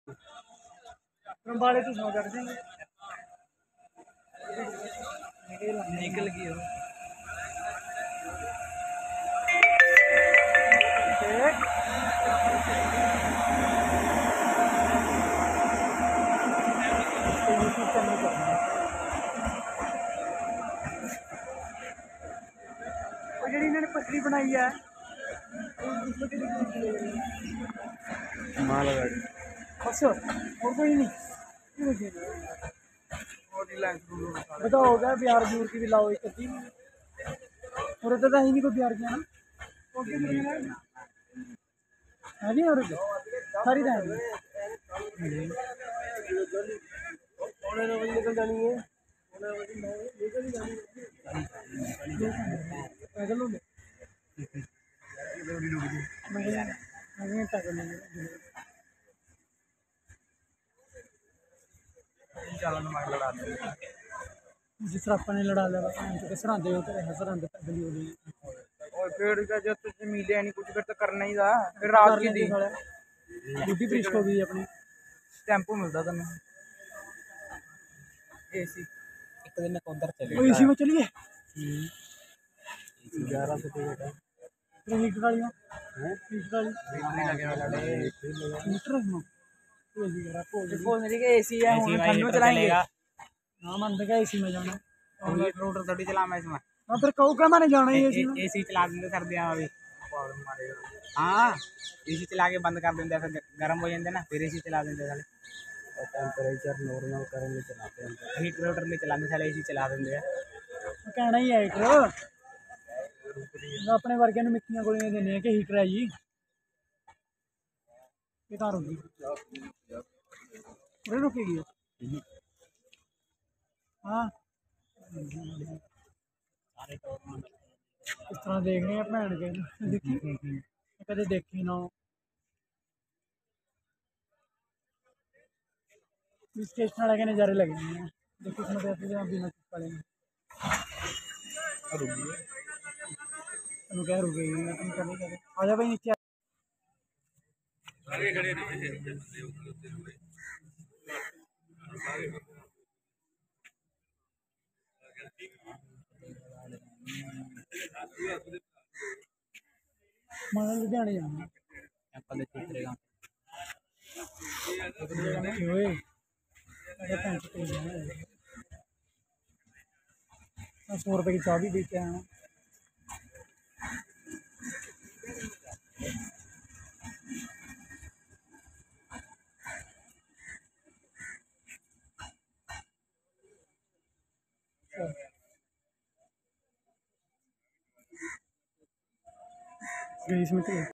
रंबाले तो 100 चढ़ जाएंगे। निकल गई हो। जी इन्होंने पसली बनाई है मालगाड़ी बस और कोई नहीं। बताओ क्या बिहार ब्यूर की भी लाओ एक अच्छी और तो ही नहीं कोई बिहार की है नहीं और सारी तो निकल जानी है पैदल हो जिस तरह अपने लड़ा लड़ा सरांदे सरांदे पैदल हो गई और फिर जब तुझे मिले नहीं कुछ फिर तो करना ही था फिर रात की दी ड्यूटी फिनिश हो गई अपनी टेंपो मिलता तुम्हें एसी एक दिन उधर चले एसी में चलिए 1100 टिकट है हीटर वाली हीटर वाली हीटर एसी है ठंड में चलाएंगे हाँ मन तो क्या एसी में जाना रोटर थोड़ी चलाना इसमें हाँ फिर कहूँ क्या मैंने जाना ही एसी चला देंगे सर्दियाँ अभी हाँ एसी चला के बंद कर देंगे फिर गर्म हो जाते ना फिर एसी चला देंगे साले टेम्परेचर नॉर्मल करके चलाते हैं हीटर रोटर नहीं चलाने साले एसी चला देंगे कहना ही है हीटर अपने वर्गे ने मिट्टियां गोलियां देने कि हीटर है जी बेकार होगी रुकेगी हाँ इस तरह देख रहे हैं भैन के देखी कदे देखी ना स्टेशन वाले के नज़ारे लगे हैं देखो इसमें बिना वाले क्या रुकेगी तुम करनी करे आ जा भाई नीचे माना लुधियाने जाना ₹100 की चाबी देते हैं इसमें